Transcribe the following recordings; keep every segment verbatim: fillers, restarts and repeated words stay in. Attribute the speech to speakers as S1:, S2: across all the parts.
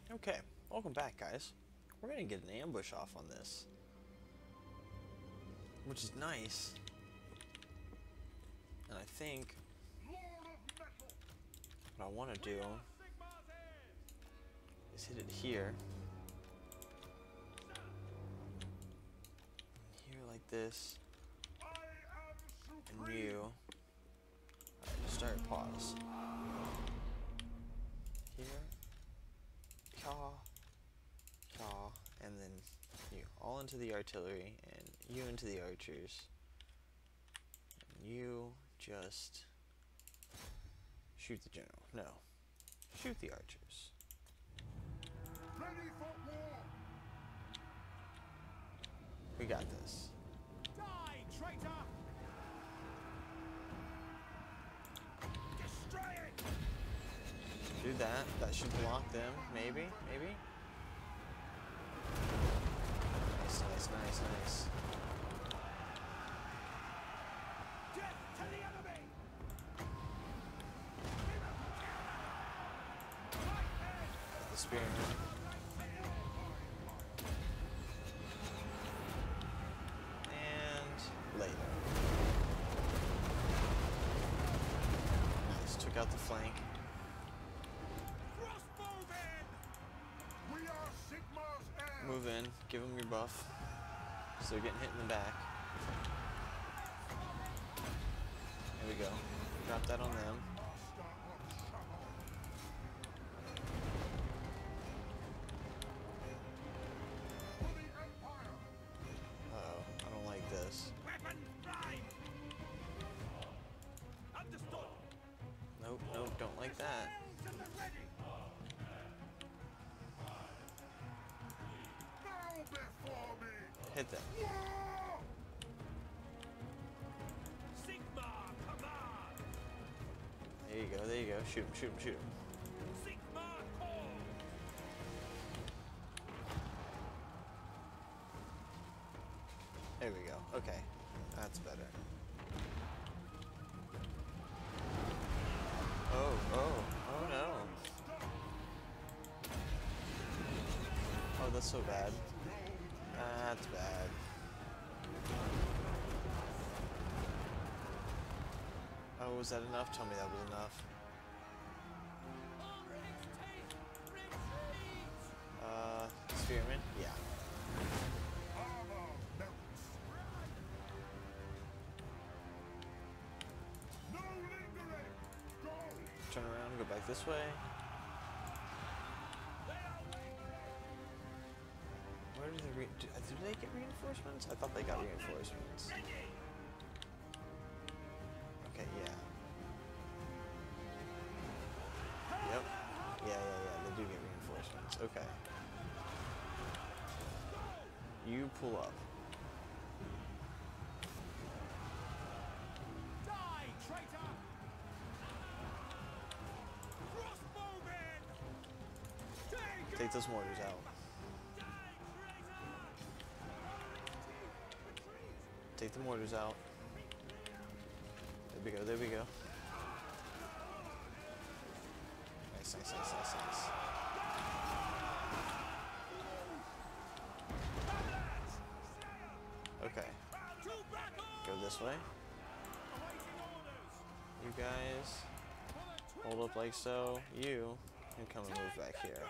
S1: Okay, welcome back, guys. We're gonna get an ambush off on this, which is nice. And I think what I want to do is hit it here, here like this, and you. Alright, just start pause. Here, caw, caw, and then you all into the artillery, and you into the archers. And you just shoot the general. No, shoot the archers.
S2: Ready for war!
S1: We got this.
S2: Die, traitor! Destroy it!
S1: Do that. That should block them. Maybe, maybe. Nice, nice, nice, nice.
S2: Death to the enemy!
S1: The spearman. And later. Nice. Took out the flank.
S2: Crossbowmen! We are Sigmar's heirs!
S1: Move in. Give them your buff. So they're getting hit in the back. There we go. Drop that on them.
S2: Master of Shalom. For the Empire!
S1: Uh-oh. I don't like this.
S2: Weapons prime! Understood!
S1: Nope, nope, don't like that.
S2: To the ready! Bow before me!
S1: Hit them.
S2: War! Sigmar command!
S1: There you go, there you go. Shoot him, shoot him, shoot him.
S2: Sigmar call!
S1: There we go. Okay. That's better. Oh, oh, oh no. Oh, that's so bad. That's bad. Oh, was that enough? Tell me that was enough. Uh, Spearman? Yeah.
S2: Armor melts! No lingering! Go!
S1: Turn around, go back this way. Where did they re- did, did they get reinforcements? I thought they got reinforcements. Okay, yeah. Yep. Yeah, yeah, yeah. They do get reinforcements. Okay. You pull up.
S2: Die, traitor! Crossbowmen! Take
S1: Take those mortars out. Take the mortars out. There we go, there we go. Nice, nice, nice, nice, nice. Okay. Go this way. You guys hold up like so. You can come and move back here.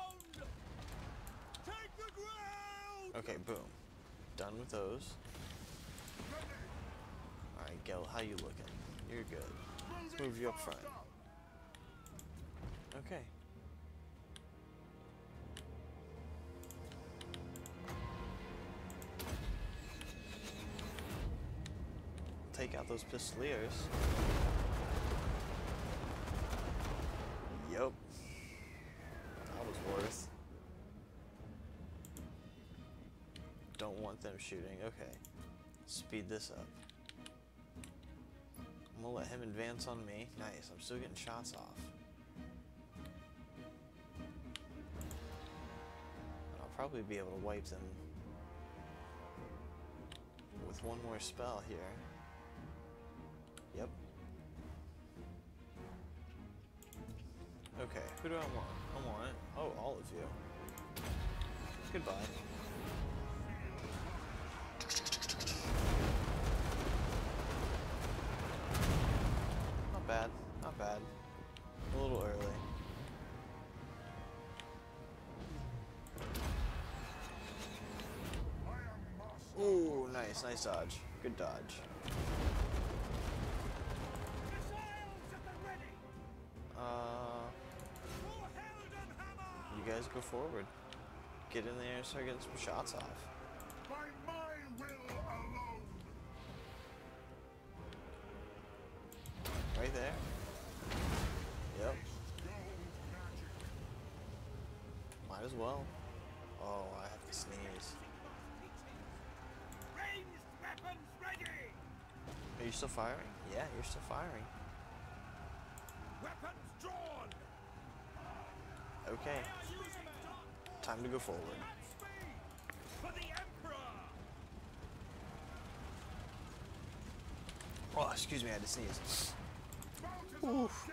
S1: Okay, boom. Done with those. Alright, Gel, how you looking? You're good. Let's move you up front. Okay. Take out those pistoliers. Yup. That was worth. Don't want them shooting. Okay. Speed this up. I'm gonna let him advance on me. Nice. I'm still getting shots off. I'll probably be able to wipe them with one more spell here. Yep. Okay, who do I want? I want, oh, all all of you. Goodbye. Not bad, not bad. A little early. Ooh, nice, nice dodge. Good dodge.
S2: Missiles at the ready.
S1: Uh,
S2: For Heldenhammer.
S1: you guys go forward. Get in there and start getting some shots off.
S2: By my will alone.
S1: Right there. Yep. Might as well. Oh, I have to sneeze.
S2: Ranged weapons ready.
S1: Are you still firing? Yeah, you're still firing.
S2: Weapons drawn.
S1: Okay, time to go forward.
S2: At speed. For the Emperor.
S1: Oh, excuse me, I had to sneeze.
S2: Balthazar
S1: Oof.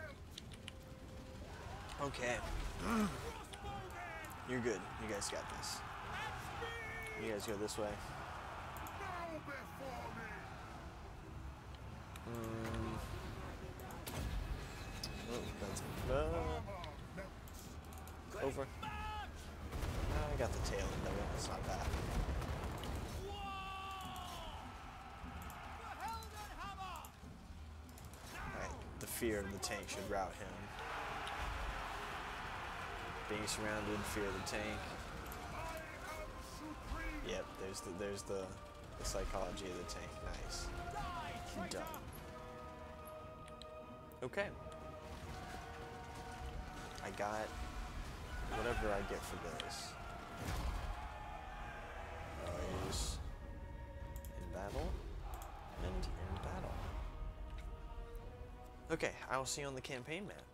S2: Gelt.
S1: Okay,
S2: Crossbowmen.
S1: you're good. You guys got this.
S2: At speed.
S1: You guys go this way.
S2: Bow before me.
S1: Mm. Oh, that's uh,
S2: Armor melts.
S1: over. I got the tail end of it. It's not bad. Alright, the fear of the tank should rout him. Being surrounded, fear of the tank.
S2: I am supreme.
S1: Yep, there's the there's the, the psychology of the tank. Nice.
S2: Die, traitor.
S1: Done. Okay. I got whatever I get for this. Rise in battle and in battle. Okay, I will see you on the campaign map.